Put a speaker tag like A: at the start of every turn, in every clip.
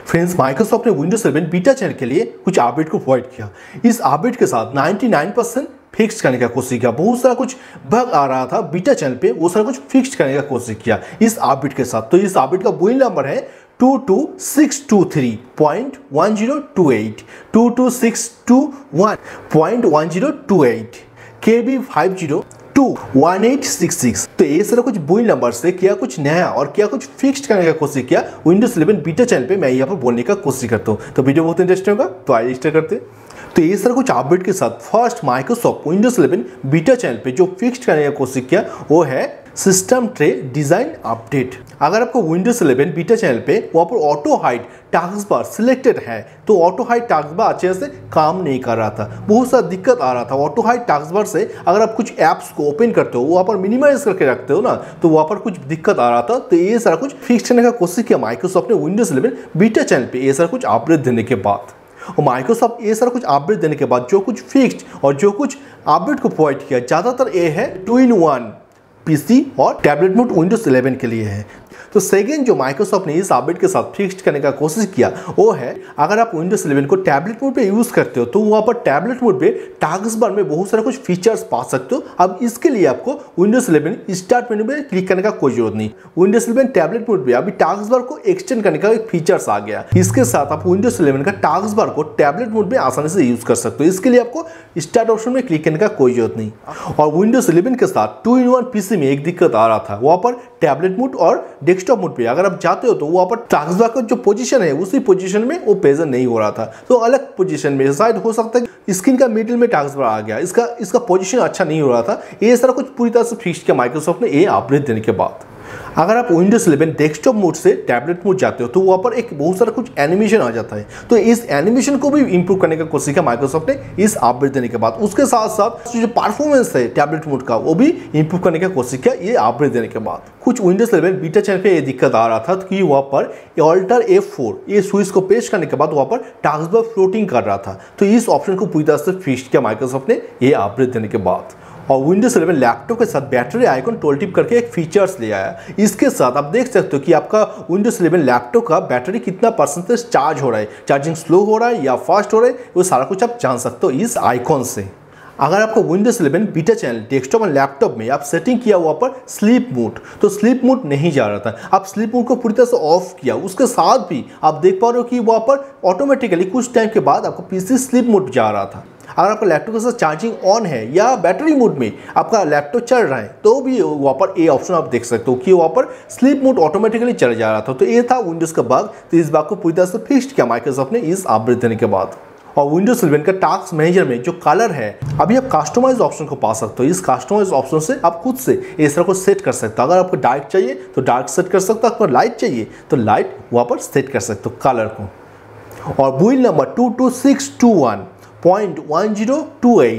A: Friends, Microsoft ने Windows 11 beta channel के लिए कुछ अपडेट को प्रोवाइड किया। इस अपडेट के साथ 99% फिक्स करने का कोशिश किया। बहुत सारा कुछ बग आ रहा था बीटा चैनल पे, वो सारा कुछ फिक्स करने का कोशिश किया इस अपडेट के साथ। तो इस अपडेट का बिल्ड नंबर है 22623.1028 22621.1028 KB502186। तो ये सारा कुछ बिल्ड नंबर से क्या कुछ नया और क्या कुछ फिक्स्ड करने का कोशिश किया विंडोज 11 बीटा चैनल पे मैं यहाँ पर बोलने का कोशिश करता हूँ। तो वीडियो बहुत इंटरेस्टिंग होगा, तो आइए स्टार्ट करते हैं। तो ये सारा कुछ अपडेट के साथ first Microsoft Windows 11 beta channel पे जो फिक्स्ड करने का कोशिश किया वो है सिस्टम ट्रे डिजाइन अपडेट। अगर आपको विंडोज 11 बीटा चैनल पे वहाँ पर auto hide taskbar selected है तो ऑटो हाइड टास्क बार अच्छे से काम नहीं कर रहा था, बहुत सारा दिक्कत आ रहा था। ऑटो हाइड टास्क बार से अगर आप कुछ ऐप्स को ओपन करते हो वहाँ पर मिनिमाइज करके रखते हो ना, तो वहाँ पर कुछ दिक्कत आ रहा था। तो ये सारा कुछ फिक्स करने का कोशिश किया माइक्रोसॉफ्ट ने विंडोज 11 बीटा चैनल पे ये सारा कुछ अपडेट देने के बाद। और माइक्रोसॉफ्ट ये सारा कुछ अपडेट देने के बाद जो कुछ फिक्स्ड और जो कुछ अपडेट को प्रोवाइड किया ज़्यादातर ये है 2-in-1 पीसी और टैबलेट मोड विंडोज 11 के लिए है। तो सेकेंड जो माइक्रोसॉफ्ट ने इस अपडेट के साथ फिक्स्ड करने का कोशिश किया वो है अगर आप विंडोज 11 को टैबलेट मोड पे यूज़ करते हो तो वहाँ पर टैबलेट मोड पे टास्क बार में बहुत सारा कुछ फीचर्स पा सकते हो। अब इसके लिए आपको विंडोज 11 स्टार्ट मेनू में क्लिक करने का कोई जरूरत नहीं। विंडोज 11 टैबलेट मोड पे अभी टास्क बार को एक्सटेंड करने का एक फीचर्स आ गया। इसके साथ आप विंडोज 11 का टास्क बार को टैबलेट मोड में आसानी से यूज़ कर सकते हो। इसके लिए आपको स्टार्ट ऑप्शन में क्लिक करने का कोई जरूरत नहीं। और विंडोज 11 के साथ 2-in-1 पीसी में एक दिक्कत आ रहा था, वहाँ पर टैबलेट मोड और डेस्कटॉप मोड पे अगर आप जाते हो तो वहाँ पर टास्क बार का जो पोजीशन है उसी पोजीशन में वो प्रेजेंट नहीं हो रहा था। तो अलग पोजीशन में शायद हो सकता है स्क्रीन का मिडिल में टास्क बार आ गया, इसका पोजीशन अच्छा नहीं हो रहा था। ये सारा कुछ पूरी तरह से फिक्स किया माइक्रोसॉफ्ट ने ये अपडेट देने के बाद। अगर आप विंडोज 11 डेस्कटॉप मोड से टैबलेट मोड जाते हो तो वहाँ पर एक बहुत सारा कुछ एनिमेशन आ जाता है। तो इस एनिमेशन को भी इंप्रूव करने का कोशिश किया माइक्रोसॉफ्ट ने इस अपडेट देने के बाद। उसके साथ साथ जो परफॉर्मेंस है टैबलेट मोड का वो भी इंप्रूव करने का कोशिश किया ये अपडेट देने के बाद। कुछ विंडोज 11 बीटा चैनल पे ये दिक्कत आ रहा था कि वहाँ पर ऑल्टर F4 ये स्विच को पेश करने के बाद वहाँ पर टास्क बार फ्लोटिंग कर रहा था। तो इस ऑप्शन को पूरी तरह से फिक्स किया माइक्रोसॉफ्ट ने ये अपडेट देने के बाद। और विंडोज 11 लैपटॉप के साथ बैटरी आइकन टोल टिप करके एक फीचर्स ले आया। इसके साथ आप देख सकते हो कि आपका विंडोज 11 लैपटॉप का बैटरी कितना परसेंटेज चार्ज हो रहा है, चार्जिंग स्लो हो रहा है या फास्ट हो रहा है, वो सारा कुछ आप जान सकते हो इस आइकॉन से। अगर आपको विंडोज 11 बीटा चैनल डेस्कटॉप और लैपटॉप में आप सेटिंग किया हुआ पर स्लीप मोड, तो स्लीप मोड नहीं जा रहा था, आप स्लीप मोड को पूरी तरह से ऑफ किया। उसके साथ भी आप देख पा रहे हो कि वहाँ पर ऑटोमेटिकली कुछ टाइम के बाद आपको पीसी स्लीप मोड जा रहा था। अगर आपका लैपटॉप के साथ चार्जिंग ऑन है या बैटरी मोड में आपका लैपटॉप चल रहा है तो भी वहाँ पर ये ऑप्शन आप देख सकते हो कि वहाँ पर स्लीप मोड ऑटोमेटिकली चल जा रहा था। तो ये था विंडोज़ का बग। तो इस बग को पूरी तरह से फिक्स्ड किया माइक्रोसॉफ्ट ने इस अपडेट देने के बाद। और विंडोज 11 का टास्क मैनेजर में जो कलर है अभी आप कस्टमाइज ऑप्शन को पा सकते हो। इस कस्टमाइज ऑप्शन से आप खुद से इस तरह को सेट कर सकते हो। अगर आपको डार्क चाहिए तो डार्क सेट कर सकते हो, आपको लाइट चाहिए तो लाइट वहाँ पर सेट कर सकते हो कलर को। और बिल्ड नंबर 22621.1028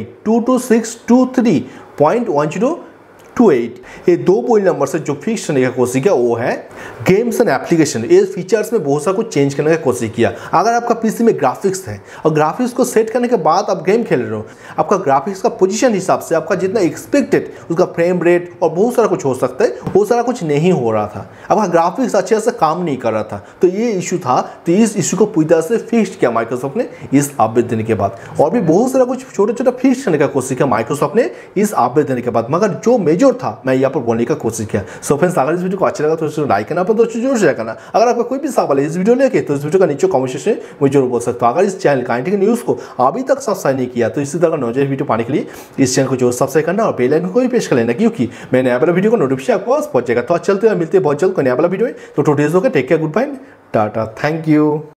A: 22623.1028 ये दो बिल्ड नंबर से जो फिक्स करने का कोशिश किया वो है गेम्स एंड एप्लीकेशन। ये फीचर्स में बहुत सारा कुछ चेंज करने का कोशिश किया। अगर आपका पीसी में ग्राफिक्स है और ग्राफिक्स को सेट करने के बाद आप गेम खेल रहे हो, आपका ग्राफिक्स का पोजीशन हिसाब से आपका जितना एक्सपेक्टेड उसका फ्रेम रेट और बहुत सारा कुछ हो सकता है, वो सारा कुछ नहीं हो रहा था। आपका ग्राफिक्स अच्छे से काम नहीं कर रहा था, तो ये इशू था। तो इस इशू को पूरी तरह से फिक्स किया माइक्रोसॉफ्ट ने इस अपडेट देने के बाद। और भी बहुत सारा कुछ छोटा छोटा फिक्स करने का कोशिश किया माइक्रोसॉफ्ट ने इस अपडेट देने के बाद, मगर जो मेजर था मैं यहाँ पर बोलने का कोशिश किया। सो फ्रेंड्स, अगर इस वीडियो को अच्छा लगा तो इसको लाइक करना, अपने दोस्तों जरूर शेयर करना। अगर आपका कोई भी सवाल है इस वीडियो लेके तो इस वीडियो का नीचे कमेंट सेक्शन में मुझे जरूर बोल सकते हो। अगर इस चैनल काइंटिक न्यूज़ को अभी तक सब्सक्राइब नहीं किया तो इसी तरह का नॉलेज वीडियो पाने के लिए इस चैनल को जरूर सब्सक्राइब करना और बेल आइकन को भी प्रेस कर लेना, क्योंकि मैं नया वाला वीडियो को नोटिफिकेशन आपको पास पहुंचेगा। तो चलते हैं, मिलते हैं बहुत जल्द कोई नया वाला वीडियो में। तो टुडेज होगा, take care, goodbye, tata, thank you.